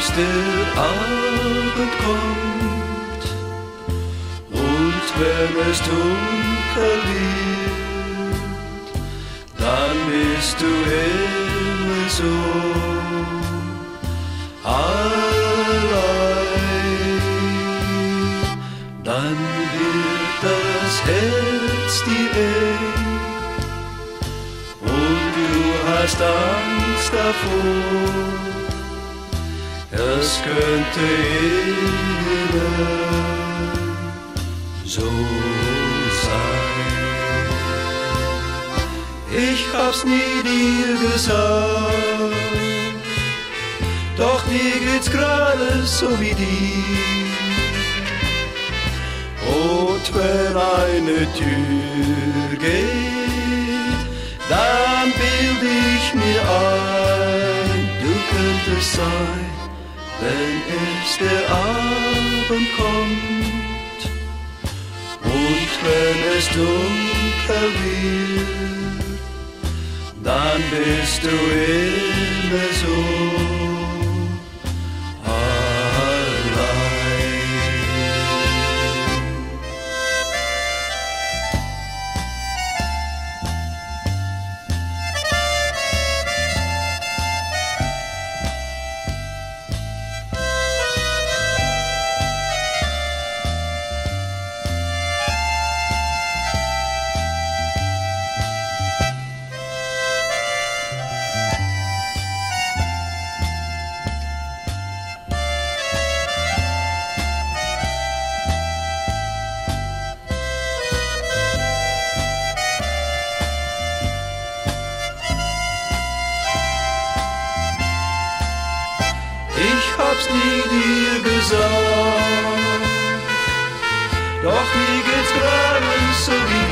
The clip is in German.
bis der Abend kommt und wenn es dunkel wird, dann bist du immer so allein. Dann wird das Herz dir eng und du hast Angst davor, es könnte immer so sein. Ich hab's nie dir gesagt, doch mir geht's gerade so wie dir. Und wenn eine Tür geht, dann bild ich mir ein, du könntest sein, wenn es der Abend kommt und wenn es dunkel wird, dann bist du immer so Ich hab's nie dir gesagt, doch mir geht's gerade so wie